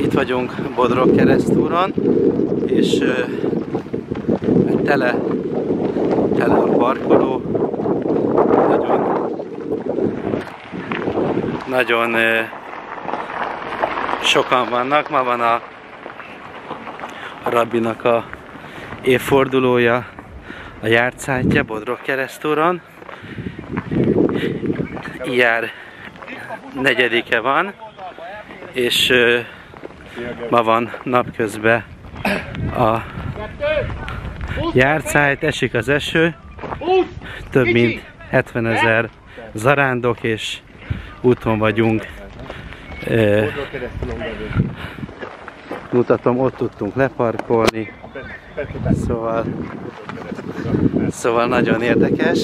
Itt vagyunk Bodrog keresztúron, és tele a parkoló, nagyon sokan vannak. Ma van a rabbinak a évfordulója, a jártszájtja Bodrog keresztúron. Ijár 4-e van, és ma van napközben a jártszájt, esik az eső, több mint 70 000 zarándok, és úton vagyunk. Mutatom, ott tudtunk leparkolni, szóval nagyon érdekes.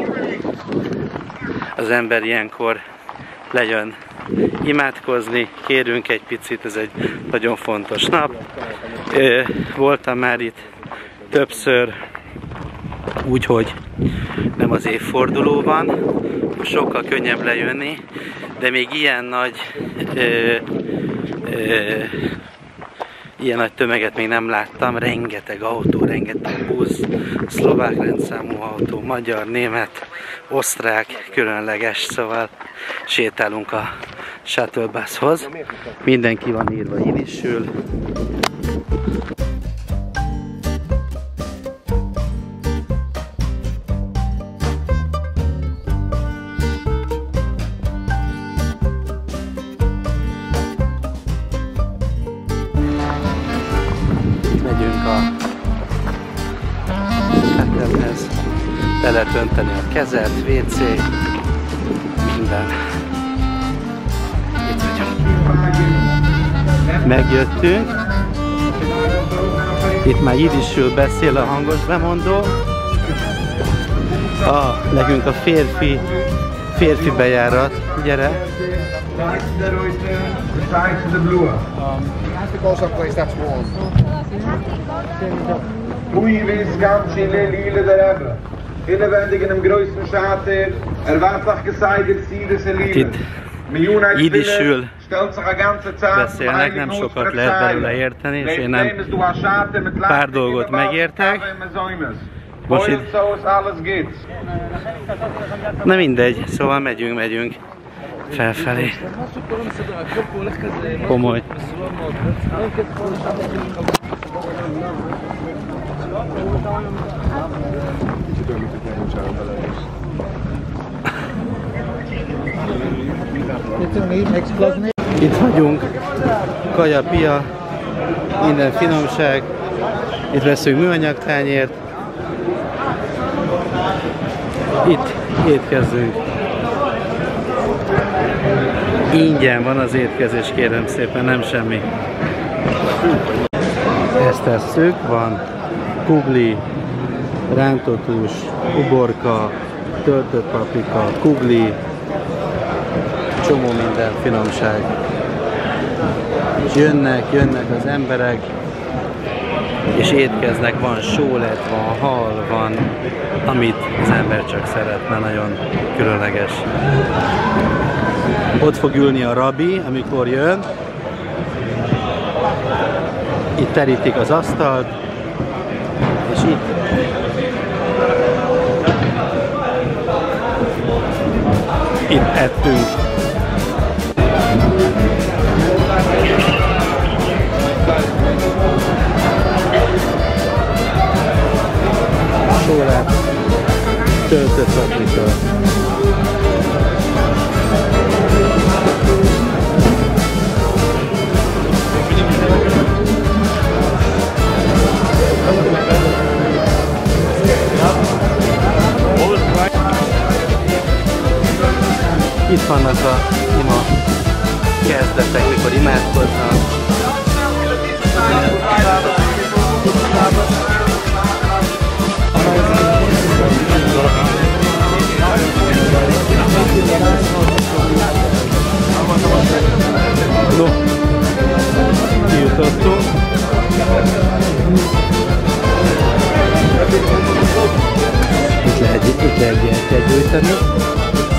Az ember ilyenkor lejön imádkozni, kérünk egy picit, ez egy nagyon fontos nap. Voltam már itt többször, úgyhogy nem az évforduló van, sokkal könnyebb lejönni, de még ilyen nagy tömeget még nem láttam. Rengeteg autó, rengeteg busz, szlovák rendszámú autó, magyar, német, osztrák, különleges, szóval sétálunk a shuttle buszhoz. Mindenki van írva jiddisül. Megyünk a shuttlehez, be lehet önteni a kezet, WC, minden. Itt vagyunk. Megjöttünk. Itt már jiddisül beszél a hangos bemondó. Nekünk a férfi bejárat. Gyere! Goeie weerskant in Lille der hebben. Inwendig in dem größten Schater. Wahrscheinlich gezeigt sie das Lille. Jiddisül beszélnek, nem sokat lehet belőle érteni, és én nem pár dolgot megértek. Most itt... Na mindegy, szóval megyünk felfelé. Komoly. Itt vagyunk, kaja, pia, minden finomság. Itt veszünk műanyagtányért. Itt étkezzünk. Ingyen van az étkezés, kérem szépen, nem semmi. Ezt tesszük, van kugli, rántott hús, uborka, töltött paprika, kugli, csomó minden finomság. És jönnek az emberek, és étkeznek, van sólet, van hal, van, amit az ember csak szeretne, nagyon különleges. Ott fog ülni a rabbi, amikor jön. Itt terítik az asztalt, és itt ettünk. Sólát, töltött paprika. Itt vannak a ima kezdetek, mikor imádkoznak. No, kijutottunk. Itt lehet gyertyát gyújtani.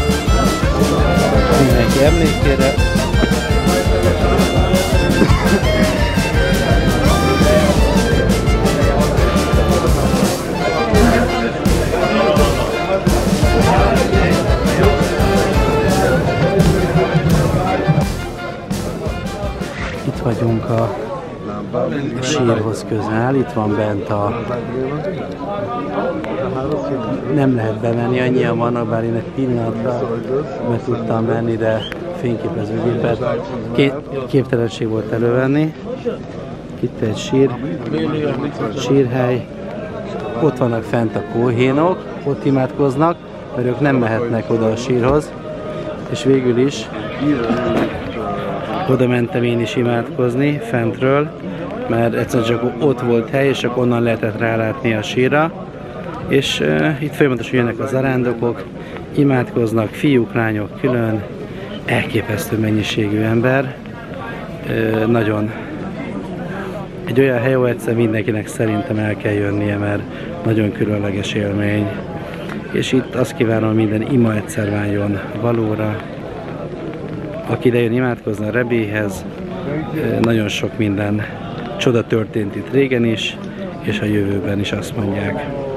Mindenki emlékére. Itt vagyunk a sírhoz közel, itt van bent a... Nem lehet bemenni, annyian vannak, bár én egy pillanatra be tudtam menni, de fényképezőgépet képtelenség volt elővenni. Itt egy sírhely. Ott vannak fent a kóhénok, ott imádkoznak, mert ők nem mehetnek oda a sírhoz. És végül is oda mentem én is imádkozni fentről, mert egyszerűen csak ott volt hely, és csak onnan lehetett rálátni a sírra. És itt folyamatosan jönnek a zarándokok, imádkoznak, fiúk, lányok külön, elképesztő mennyiségű ember. Nagyon egy olyan hely, ahol egyszer mindenkinek szerintem el kell jönnie, mert nagyon különleges élmény. És itt azt kívánom, hogy minden ima egyszer váljon valóra. Aki idejön imádkozni a Rebéhez, nagyon sok minden csoda történt itt régen is, és a jövőben is, azt mondják.